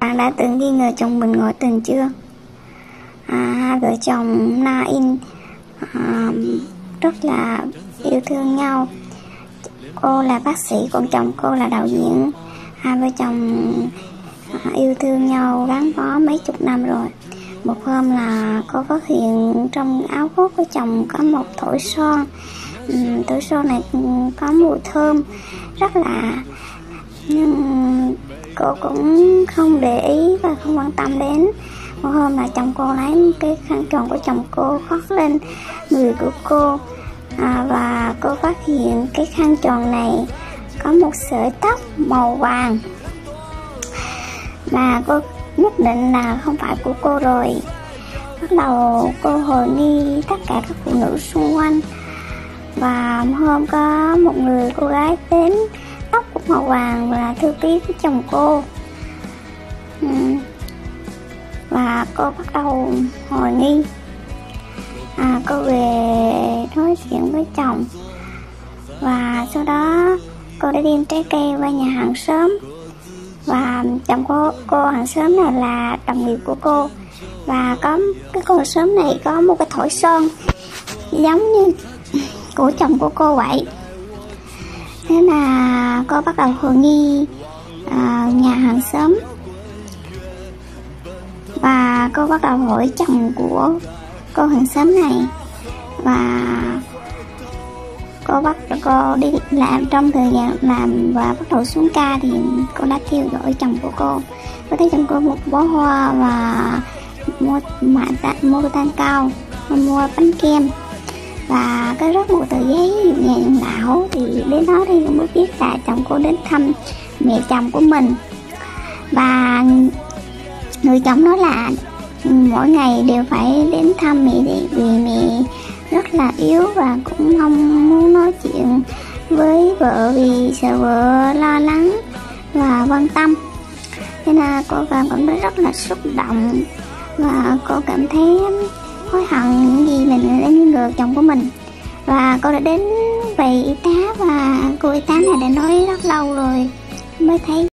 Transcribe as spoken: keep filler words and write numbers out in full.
Bạn đã từng nghi ngờ chồng mình ngoại tình chưa? À, hai vợ chồng Na In à, rất là yêu thương nhau. Cô là bác sĩ, còn chồng cô là đạo diễn. Hai vợ chồng à, yêu thương nhau gắn bó mấy chục năm rồi. Một hôm là cô phát hiện trong áo khoác của chồng có một thỏi son. uhm, Thỏi son này có mùi thơm rất lạ, nhưng cô cũng không để ý và không quan tâm đến. Một hôm là chồng cô lấy cái khăn tròn của chồng cô khoác lên người của cô, à, và cô phát hiện cái khăn tròn này có một sợi tóc màu vàng, và cô nhất định là không phải của cô rồi. Bắt đầu cô hoài nghi tất cả các phụ nữ xung quanh, và hôm có một người cô gái đến tóc của màu vàng và thư ký với chồng cô, ừ. và cô bắt đầu hoài nghi. à, cô về nói chuyện với chồng, và sau đó cô đã đem trái cây qua nhà hàng xóm, và chồng cô cô hàng xóm này là đồng nghiệp của cô, và có cái cô hàng xóm này có một cái thỏi son giống như của chồng của cô vậy. Thế là cô bắt đầu hoài nghi à, nhà hàng xóm, và cô bắt đầu hỏi chồng của cô hàng xóm này, và cô bắt cô đi làm. Trong thời gian làm và bắt đầu xuống ca thì cô đã theo dõi chồng của cô. Cô thấy chồng cô một bó hoa và mua mạ mua tan cao, mua bánh kem, và có rất một tờ giấy nhà lão. Thì đến đó thì mới biết là chồng cô đến thăm mẹ chồng của mình, và người chồng nói là mỗi ngày đều phải đến thăm mẹ vì mẹ rất là yếu và cũng không muốn nói chuyện với vợ vì sợ vợ lo lắng và quan tâm. Thế là cô cảm thấy rất là xúc động, và cô cảm thấy hối hận những gì mình đã nghi ngờ chồng của mình. Và cô đã đến về y tá, và cô y tá này đã nói rất lâu rồi mới thấy